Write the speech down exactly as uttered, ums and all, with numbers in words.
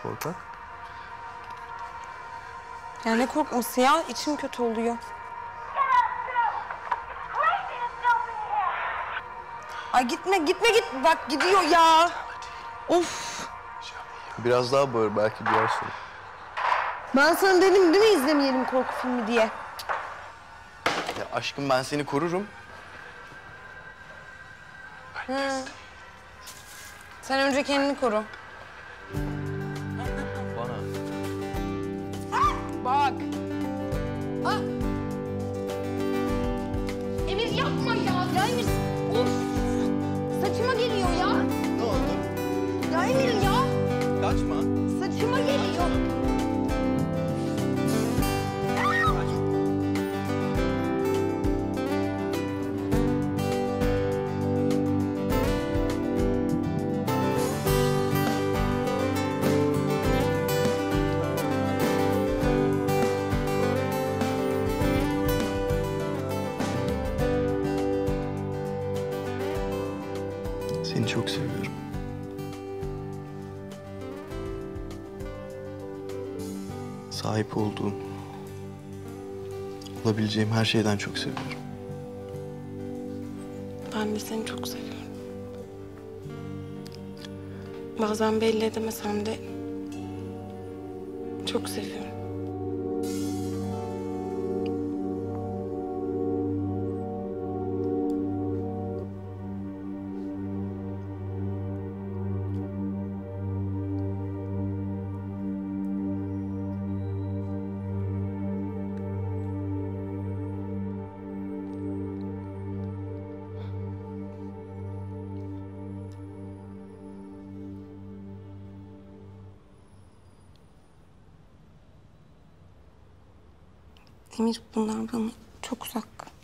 korkak. Ya ne korkması ya? İçim kötü oluyor. Ay gitme, gitme, git. Bak gidiyor ya. Of. Biraz daha bağır, belki duyarsın. Ben sana dedim değil mi izlemeyelim korku filmi diye? Ya aşkım, ben seni korurum. Hı. Sen önce kendini koru. Bana. Bak. Ah! Emir yapma ya. Ya Emir, of! Saçıma geliyor ya. Ne oldu? Ya Emir ya. Kaçma. Saçıma geliyor. Seni çok seviyorum. Sahip olduğum, olabileceğim her şeyden çok seviyorum. Ben de seni çok seviyorum. Bazen belli edemesem de çok seviyorum. Emir bunlar bana çok uzak.